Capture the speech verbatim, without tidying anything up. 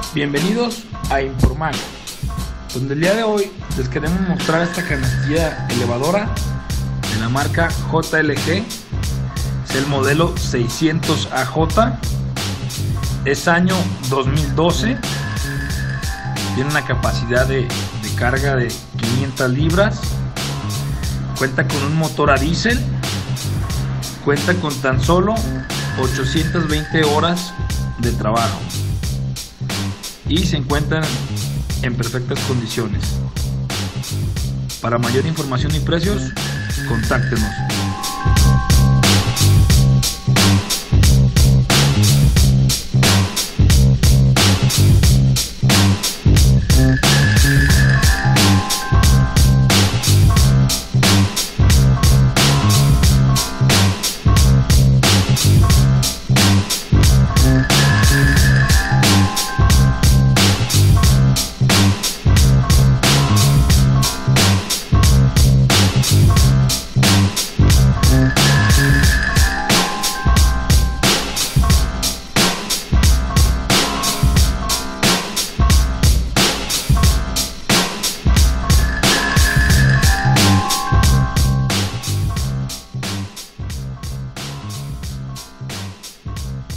Bienvenidos a Informar, donde el día de hoy les queremos mostrar esta canastilla elevadora de la marca J L G. Es el modelo seiscientos A J, es año dos mil doce, tiene una capacidad de, de carga de quinientas libras, cuenta con un motor a diésel, cuenta con tan solo ochocientas veinte horas de trabajo y se encuentran en perfectas condiciones. Para mayor información y precios, contáctenos.